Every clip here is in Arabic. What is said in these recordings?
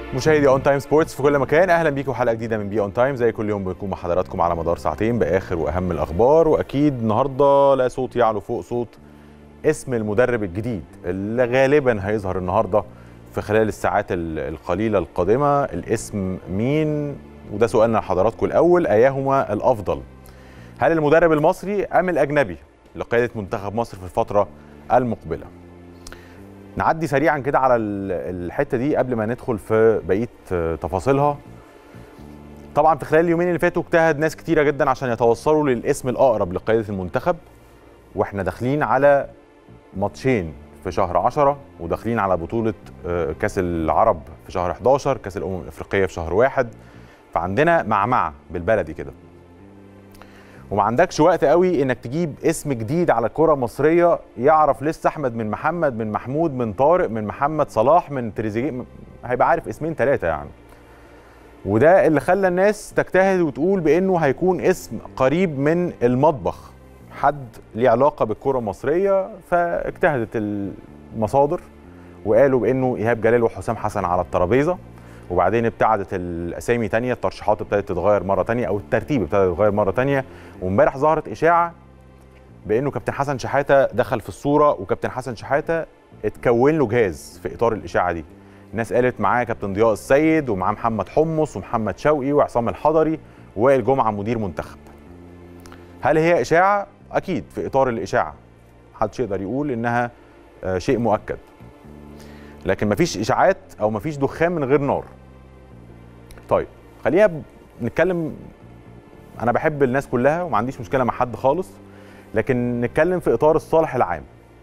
مشاهدي اون تايم سبورتس في كل مكان، اهلا بيكم حلقه جديده من بي اون تايم. زي كل يوم بنكون مع حضراتكم على مدار ساعتين باخر واهم الاخبار، واكيد النهارده لا صوت يعلو فوق صوت اسم المدرب الجديد اللي غالبا هيظهر النهارده في خلال الساعات القليله القادمه. الاسم مين؟ وده سؤالنا لحضراتكم الاول، ايهما الافضل؟ هل المدرب المصري ام الاجنبي لقياده منتخب مصر في الفتره المقبله؟ نعدي سريعا كده على الحته دي قبل ما ندخل في بقيه تفاصيلها. طبعا في خلال اليومين اللي فاتوا اجتهد ناس كتيره جدا عشان يتوصلوا للاسم الاقرب لقياده المنتخب، واحنا داخلين على ماتشين في شهر 10، وداخلين على بطوله كاس العرب في شهر 11، كاس الامم الافريقيه في شهر 1، فعندنا معمعه بالبلدي كده، وما عندكش وقت قوي انك تجيب اسم جديد على الكره المصريه يعرف لسه احمد من محمد من محمود من طارق من محمد صلاح من تريزيجيه، هيبقى عارف اسمين ثلاثه يعني. وده اللي خلى الناس تجتهد وتقول بانه هيكون اسم قريب من المطبخ، حد ليه علاقه بالكره المصريه. فاجتهدت المصادر وقالوا بانه ايهاب جلال وحسام حسن على الترابيزه، وبعدين ابتعدت الاسامي تانية، الترشيحات ابتدت تتغير مره تانية او الترتيب ابتدى يتغير مره تانية. وامبارح ظهرت اشاعه بانه كابتن حسن شحاته دخل في الصوره، وكابتن حسن شحاته اتكون له جهاز في اطار الاشاعه دي. الناس قالت معاه كابتن ضياء السيد ومعاه محمد حمص ومحمد شوقي وعصام الحضري ووائل جمعه مدير منتخب. هل هي اشاعه؟ اكيد في اطار الاشاعه، محدش يقدر يقول انها شيء مؤكد، لكن مفيش اشاعات او مفيش دخان من غير نار. طيب خلينا نتكلم، انا بحب الناس كلها وما عنديش مشكله مع حد خالص، لكن نتكلم في اطار الصالح العام.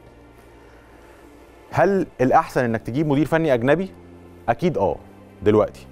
هل الاحسن انك تجيب مدير فني اجنبي؟ اكيد دلوقتي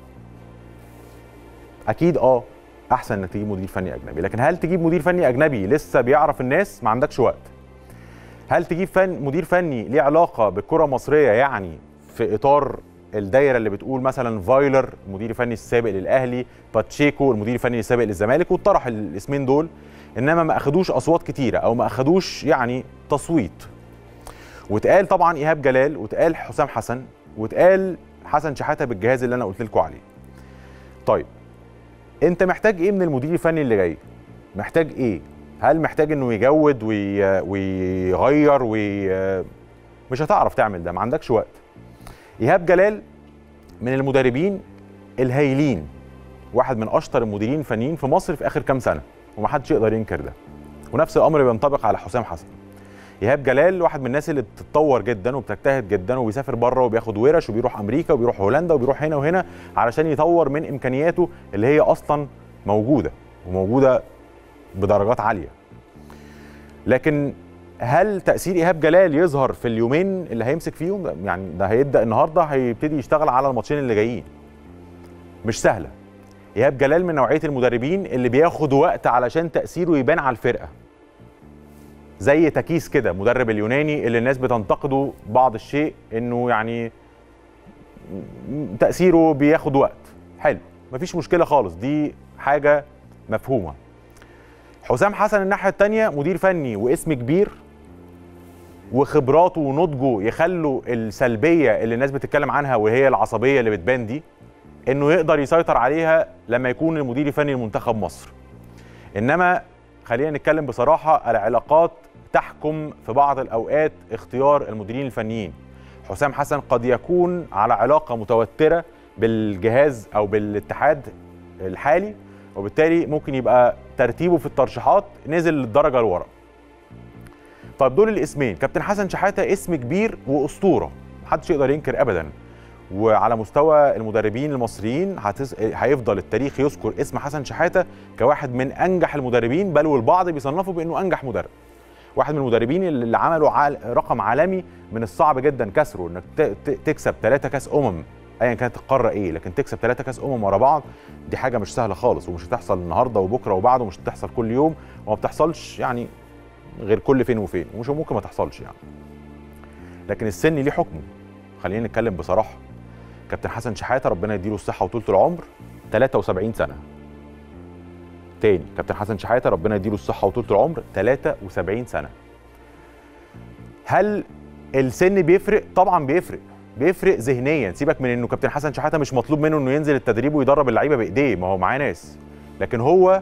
اكيد احسن انك تجيب مدير فني اجنبي، لكن هل تجيب مدير فني اجنبي لسه بيعرف الناس؟ ما عندكش وقت. هل تجيب مدير فني ليه علاقه بالكره المصريه، يعني في اطار الدايره اللي بتقول مثلا فايلر المدير الفني السابق للاهلي، باتشيكو المدير الفني السابق للزمالك، وطرح الاسمين دول، انما ما اخدوش اصوات كتيره او ما اخدوش يعني تصويت. واتقال طبعا ايهاب جلال، واتقال حسام حسن، واتقال حسن شحاته بالجهاز اللي انا قلت لكم عليه. طيب انت محتاج ايه من المدير الفني اللي جاي؟ محتاج ايه؟ هل محتاج انه يجود ويغير مش هتعرف تعمل ده، ما عندكش وقت. ايهاب جلال من المدربين الهايلين، واحد من اشطر المديرين الفنيين في مصر في اخر كام سنه، ومحدش يقدر ينكر ده. ونفس الامر بينطبق على حسام حسن. ايهاب جلال واحد من الناس اللي بتتطور جدا وبتجتهد جدا وبيسافر بره وبياخد ورش وبيروح امريكا وبيروح هولندا وبيروح هنا وهنا علشان يطور من امكانياته اللي هي اصلا موجوده وموجوده بدرجات عاليه. لكن هل تأثير إيهاب جلال يظهر في اليومين اللي هيمسك فيهم؟ يعني ده هيبدأ النهارده، هيبتدي يشتغل على الماتشين اللي جايين. مش سهلة. إيهاب جلال من نوعية المدربين اللي بياخد وقت علشان تأثيره يبان على الفرقة. زي تكيس كده، مدرب اليوناني اللي الناس بتنتقده بعض الشيء انه يعني تأثيره بياخد وقت. حلو، مفيش مشكلة خالص، دي حاجة مفهومة. حسام حسن الناحية التانية مدير فني واسم كبير، وخبراته ونضجه يخلوا السلبيه اللي الناس بتتكلم عنها وهي العصبيه اللي بتبان دي، انه يقدر يسيطر عليها لما يكون المدير الفني لمنتخب مصر. انما خلينا نتكلم بصراحه، العلاقات تحكم في بعض الاوقات اختيار المديرين الفنيين. حسام حسن قد يكون على علاقه متوتره بالجهاز او بالاتحاد الحالي، وبالتالي ممكن يبقى ترتيبه في الترشيحات نزل للدرجه لورا. طيب دول الاسمين. كابتن حسن شحاته اسم كبير واسطوره، محدش يقدر ينكر ابدا، وعلى مستوى المدربين المصريين هيفضل التاريخ يذكر اسم حسن شحاته كواحد من انجح المدربين، بل والبعض بيصنفه بانه انجح مدرب. واحد من المدربين اللي عملوا رقم عالمي من الصعب جدا كسره، انك تكسب 3 كاس ايا كانت القاره ايه، لكن تكسب 3 كاس ورا بعض، دي حاجه مش سهله خالص، ومش هتحصل النهارده وبكره وبعده، ومش هتحصل كل يوم، وما بتحصلش يعني غير كل فين وفين، ومش ممكن ما تحصلش يعني. لكن السن ليه حكمه، خلينا نتكلم بصراحه. كابتن حسن شحاته ربنا يديله الصحه وطولة العمر، 73 سنه. تاني، كابتن حسن شحاته ربنا يديله الصحه وطولة العمر، 73 سنه. هل السن بيفرق؟ طبعا بيفرق. بيفرق ذهنيا. سيبك من انه كابتن حسن شحاته مش مطلوب منه انه ينزل التدريب ويدرب اللعيبه بايديه، ما هو معاه ناس، لكن هو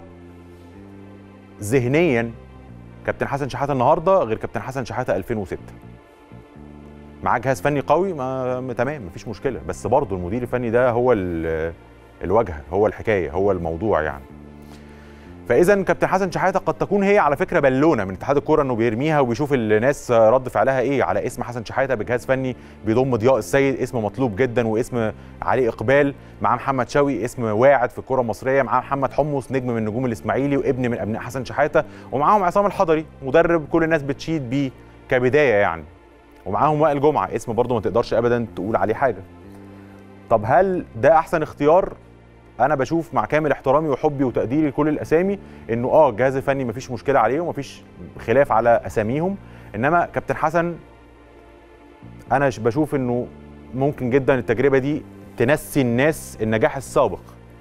ذهنيا كابتن حسن شحاته النهارده غير كابتن حسن شحاته 2006. معاه جهاز فني قوي، تمام مفيش مشكله، بس برضه المدير الفني ده هو الواجهه، هو الحكايه، هو الموضوع يعني. فاذا كابتن حسن شحاته قد تكون هي على فكره بالونه من اتحاد الكوره انه بيرميها وبيشوف الناس رد فعلها ايه على اسم حسن شحاته بجهاز فني بيضم ضياء السيد، اسم مطلوب جدا واسم عليه اقبال، معاه محمد شوقي اسم واعد في الكوره المصريه، معاه محمد حمص نجم من نجوم الاسماعيلي وابن من ابناء حسن شحاته، ومعاهم عصام الحضري مدرب كل الناس بتشيد بيه كبدايه يعني، ومعاهم وائل جمعه اسم برضه ما تقدرش ابدا تقول عليه حاجه. طب هل ده احسن اختيار؟ انا بشوف مع كامل احترامي وحبي وتقديري لكل الاسامي انه الجهاز الفني مفيش مشكله عليه ومفيش خلاف على اساميهم، انما كابتن حسن انا بشوف انه ممكن جدا التجربه دي تنسي الناس النجاح السابق.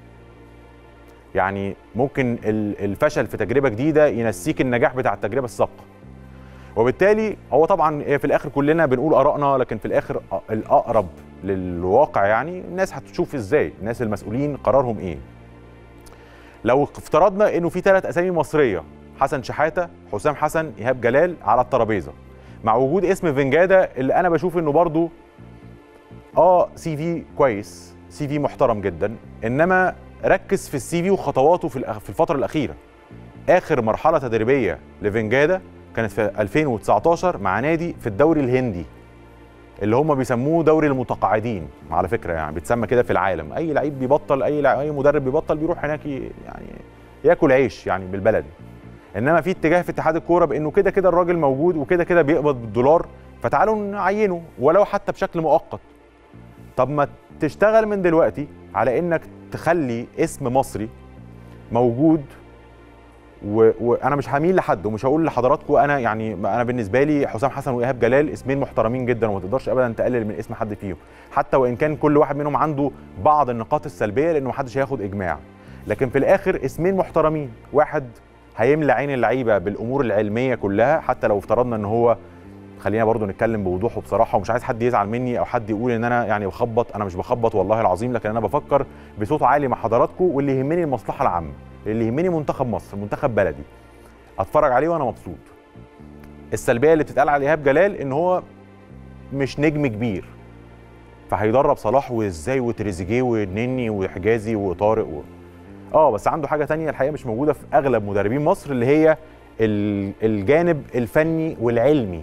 يعني ممكن الفشل في تجربه جديده ينسيك النجاح بتاع التجربه السابقه. وبالتالي هو طبعا في الاخر كلنا بنقول ارائنا، لكن في الاخر الاقرب للواقع يعني الناس هتشوف ازاي، الناس المسؤولين قرارهم ايه. لو افترضنا انه في 3 اسامي مصريه، حسن شحاته، حسام حسن، ايهاب جلال على الترابيزه، مع وجود اسم فينجادا اللي انا بشوف انه برضو سي في كويس، سي في محترم جدا، انما ركز في السي في وخطواته في الفتره الاخيره. اخر مرحله تدريبيه لفينجادا كانت في 2019 مع نادي في الدوري الهندي اللي هم بيسموه دوري المتقاعدين على فكره، يعني بيتسمى كده في العالم. اي لعيب بيبطل، اي مدرب بيبطل بيروح هناك يعني ياكل عيش يعني بالبلدي. انما في اتجاه في اتحاد الكوره بانه كده كده الراجل موجود وكده كده بيقبض بالدولار، فتعالوا نعينه ولو حتى بشكل مؤقت. طب ما تشتغل من دلوقتي على انك تخلي اسم مصري موجود. وانا مش هميل لحد ومش هقول لحضراتكم، انا بالنسبه لي حسام حسن وايهاب جلال اسمين محترمين جدا وما تقدرش ابدا تقلل من اسم حد فيهم، حتى وان كان كل واحد منهم عنده بعض النقاط السلبيه لانه ما حدش هياخد اجماع، لكن في الاخر اسمين محترمين. واحد هيملى عين اللعيبه بالامور العلميه كلها، حتى لو افترضنا ان هو، خلينا برضو نتكلم بوضوح وبصراحه، ومش عايز حد يزعل مني او حد يقول ان انا يعني بخبط، انا مش بخبط والله العظيم، لكن انا بفكر بصوت عالي مع حضراتكم، واللي يهمني المصلحه العامه، اللي يهمني منتخب مصر، منتخب بلدي اتفرج عليه وانا مبسوط. السلبيه اللي بتتقال على ايهاب جلال ان هو مش نجم كبير فهيدرب صلاح وازاي وتريزيجيه والنني وحجازي وطارق بس عنده حاجه تانية الحقيقه مش موجوده في اغلب مدربين مصر، اللي هي الجانب الفني والعلمي.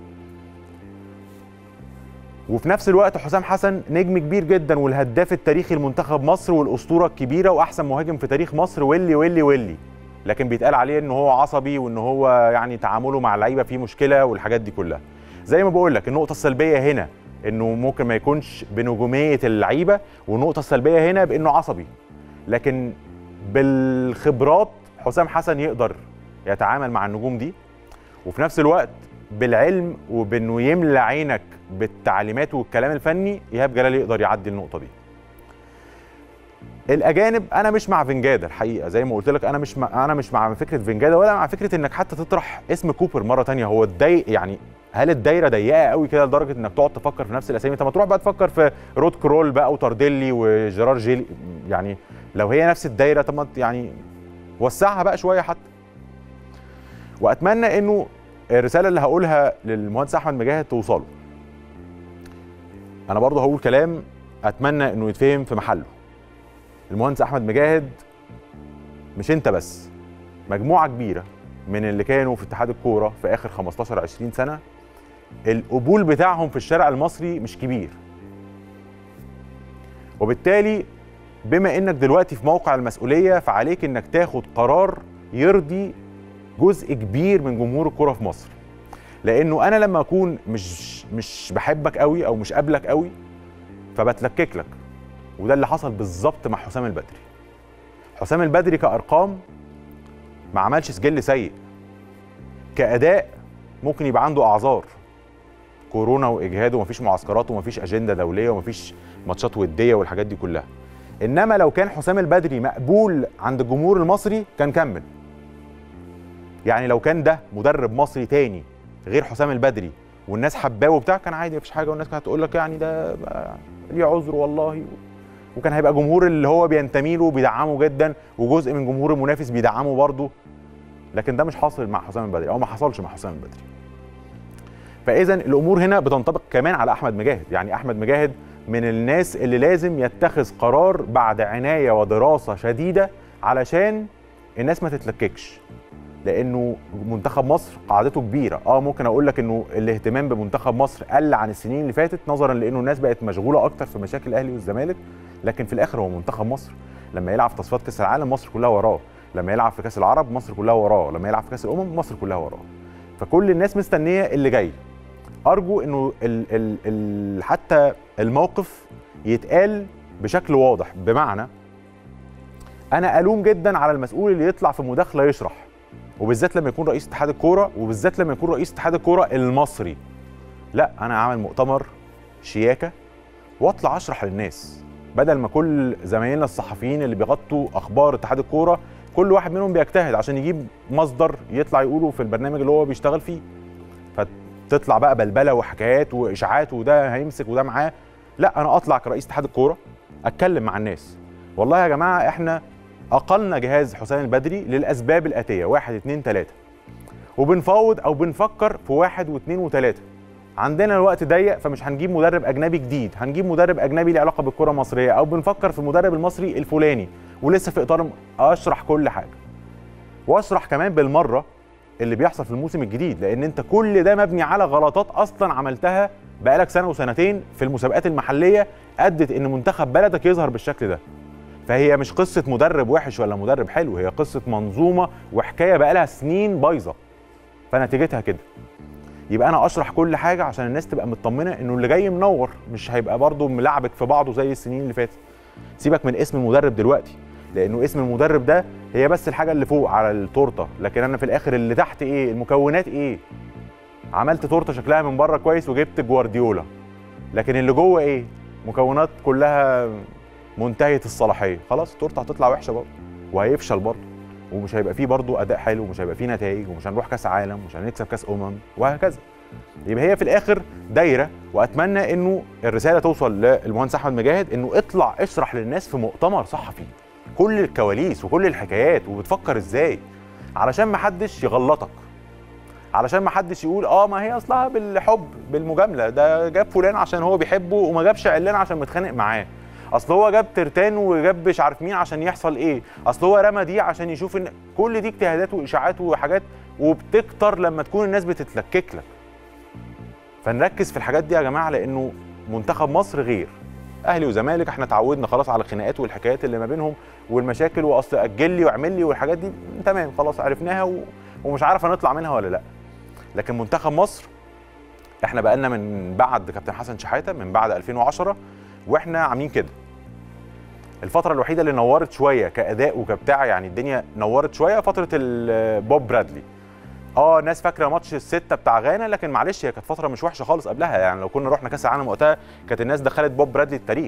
وفي نفس الوقت حسام حسن نجم كبير جدا والهداف التاريخي لمنتخب مصر والاسطوره الكبيره واحسن مهاجم في تاريخ مصر، واللي لكن بيتقال عليه ان هو عصبي وان هو يعني تعامله مع اللعيبه فيه مشكله والحاجات دي كلها. زي ما بقول لك النقطه السلبيه هنا انه ممكن ما يكونش بنجوميه اللعيبه، والنقطه السلبيه هنا بانه عصبي، لكن بالخبرات حسام حسن يقدر يتعامل مع النجوم دي، وفي نفس الوقت بالعلم وبانه يملى عينك بالتعليمات والكلام الفني ايهاب جلال يقدر يعدي النقطه دي. الاجانب انا مش مع فينجادا الحقيقه، زي ما قلت لك انا مش مع فكره فينجادا ولا مع فكره انك حتى تطرح اسم كوبر مره ثانيه. هو يعني هل الدايره ضيقه قوي كده لدرجه انك تقعد تفكر في نفس الاسامي؟ طب ما تروح بقى تفكر في رود كرول بقى وتارديلي وجيرار جيلي، يعني لو هي نفس الدايره طب ما يعني وسعها بقى شويه حتى. واتمنى انه الرساله اللي هقولها للمهندس احمد مجاهد توصله. انا برضه هقول كلام اتمنى انه يتفهم في محله. المهندس احمد مجاهد مش انت بس، مجموعه كبيره من اللي كانوا في اتحاد الكوره في اخر 15 20 سنه القبول بتاعهم في الشارع المصري مش كبير. وبالتالي بما انك دلوقتي في موقع المسؤوليه فعليك انك تاخد قرار يرضي جزء كبير من جمهور الكوره في مصر. لانه انا لما اكون مش بحبك قوي او مش قابلك قوي فبتلكك لك، وده اللي حصل بالظبط مع حسام البدري. حسام البدري كارقام ما عملش سجل سيء، كاداء ممكن يبقى عنده اعذار، كورونا واجهاد ومفيش معسكرات ومفيش اجنده دوليه ومفيش ماتشات وديه والحاجات دي كلها. انما لو كان حسام البدري مقبول عند الجمهور المصري كان كمل. يعني لو كان ده مدرب مصري تاني غير حسام البدري والناس حباه وبتاع، كان عادي مفيش حاجه، والناس كانت هتقول لك يعني ده ليه عذر والله، وكان هيبقى جمهور اللي هو بينتمي له بيدعمه جدا، وجزء من جمهور المنافس بيدعمه برضه. لكن ده مش حاصل مع حسام البدري، او ما حصلش مع حسام البدري. فاذا الامور هنا بتنطبق كمان على احمد مجاهد. يعني احمد مجاهد من الناس اللي لازم يتخذ قرار بعد عنايه ودراسه شديده علشان الناس ما تتلككش، لانه منتخب مصر قاعدته كبيره. ممكن اقول لك انه الاهتمام بمنتخب مصر قل عن السنين اللي فاتت نظرا لانه الناس بقت مشغوله اكتر في مشاكل الاهلي والزمالك، لكن في الاخر هو منتخب مصر. لما يلعب في تصفيات كاس العالم مصر كلها وراه، لما يلعب في كاس العرب مصر كلها وراه، لما يلعب في كاس الامم مصر كلها وراه. فكل الناس مستنيه اللي جاي. ارجو انه حتى الموقف يتقال بشكل واضح، بمعنى انا الوم جدا على المسؤول اللي يطلع في مداخله يشرح، وبالذات لما يكون رئيس اتحاد الكوره، وبالذات لما يكون رئيس اتحاد الكوره المصري. لا، انا عامل مؤتمر شياكه واطلع اشرح للناس، بدل ما كل زمايلنا الصحفيين اللي بيغطوا اخبار اتحاد الكوره كل واحد منهم بيجتهد عشان يجيب مصدر يطلع يقوله في البرنامج اللي هو بيشتغل فيه، فتطلع بقى بلبله وحكايات واشاعات وده هيمسك وده معاه. لا، انا اطلع كرئيس اتحاد الكوره اتكلم مع الناس، والله يا جماعه احنا اقلنا جهاز حسام البدري للاسباب الاتيه 1 2 3، وبنفاوض او بنفكر في 1 و2 و3. عندنا الوقت ضيق فمش هنجيب مدرب اجنبي جديد، هنجيب مدرب اجنبي له علاقه بالكره المصريه، او بنفكر في المدرب المصري الفلاني، ولسه في اطار اشرح كل حاجه. واشرح كمان بالمره اللي بيحصل في الموسم الجديد، لان انت كل ده مبني على غلطات اصلا عملتها بقالك سنه وسنتين في المسابقات المحليه ادت ان منتخب بلدك يظهر بالشكل ده. فهي مش قصه مدرب وحش ولا مدرب حلو، هي قصه منظومه وحكايه بقالها سنين بايظه، فنتيجتها كده. يبقى انا اشرح كل حاجه عشان الناس تبقى مطمنه انه اللي جاي منور، مش هيبقى برضه ملعبك في بعضه زي السنين اللي فاتت. سيبك من اسم المدرب دلوقتي، لانه اسم المدرب ده هي بس الحاجه اللي فوق على التورته، لكن انا في الاخر اللي تحت ايه؟ المكونات ايه؟ عملت تورته شكلها من بره كويس وجبت جوارديولا، لكن اللي جوه ايه؟ مكونات كلها منتهيه الصلاحيه، خلاص التورته هتطلع وحشه برضه وهيفشل برضه، ومش هيبقى فيه برضه اداء حلو، ومش هيبقى فيه نتائج، ومش هنروح كاس عالم، ومش هنكسب كاس وهكذا. يبقى هي في الاخر دايره، واتمنى انه الرساله توصل للمهندس احمد مجاهد انه اطلع اشرح للناس في مؤتمر صحفي كل الكواليس وكل الحكايات وبتفكر ازاي، علشان ما حدش يغلطك، علشان ما حدش يقول ما هي اصلها بالحب بالمجامله، ده جاب فلان عشان هو بيحبه وما جابش علان عشان متخانق معاه، اصل هو جاب ترتان وجاب مش عارف مين عشان يحصل ايه، اصل هو رمى دي عشان يشوف ان كل دي اجتهادات واشاعات وحاجات، وبتكتر لما تكون الناس بتتلكك لك. فنركز في الحاجات دي يا جماعه، لانه منتخب مصر غير اهلي وزمالك. احنا اتعودنا خلاص على الخناقات والحكايات اللي ما بينهم والمشاكل، واصل اجل لي واعمل لي والحاجات دي تمام خلاص عرفناها ومش عارف هنطلع منها ولا لا. لكن منتخب مصر احنا بقالنا من بعد كابتن حسن شحاته، من بعد 2010 واحنا عاملين كده. الفتره الوحيده اللي نورت شويه كاداء وكبتاع، يعني الدنيا نورت شويه، فتره بوب برادلي. ناس فاكره ماتش الستة بتاع غانا، لكن معلش هي كانت فتره مش وحشه خالص قبلها، يعني لو كنا رحنا كاس العالم وقتها كانت الناس دخلت بوب برادلي التاريخ.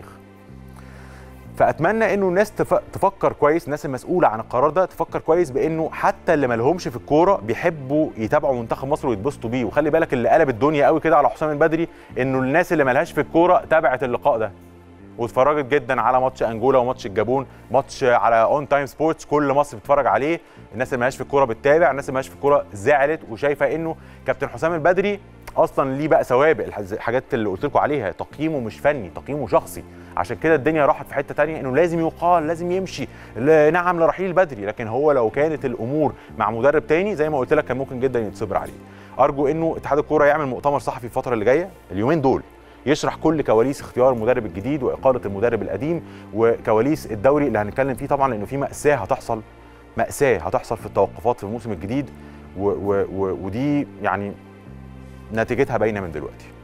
فاتمنى انه الناس تفكر كويس، الناس المسؤوله عن القرار ده تفكر كويس، بانه حتى اللي ما لهمش في الكوره بيحبوا يتابعوا منتخب مصر ويتبسطوا بيه. وخلي بالك اللي قلب الدنيا قوي كده على حسام البدري انه الناس اللي ما لهاش في الكوره تابعت اللقاء ده واتفرجت جدا على ماتش انجولا وماتش الجابون، ماتش على اون تايم سبورتس كل مصر بتتفرج عليه. الناس اللي مالهاش في الكوره بتتابع، الناس اللي مالهاش في الكوره زعلت وشايفه انه كابتن حسام البدري اصلا ليه بقى سوابق، الحاجات اللي قلت لكم عليها، تقييمه مش فني، تقييمه شخصي. عشان كده الدنيا راحت في حته ثانيه، انه لازم يقال، لازم يمشي، نعم لرحيل البدري. لكن هو لو كانت الامور مع مدرب تاني زي ما قلت لك كان ممكن جدا يتصبر عليه. ارجو انه اتحاد الكوره يعمل مؤتمر صحفي الفتره اللي جايه اليومين دول، يشرح كل كواليس اختيار المدرب الجديد واقاله المدرب القديم، وكواليس الدوري اللي هنتكلم فيه طبعا، لانه في مأساة هتحصل في التوقفات في الموسم الجديد، ودي يعني نتيجتها باينه من دلوقتي.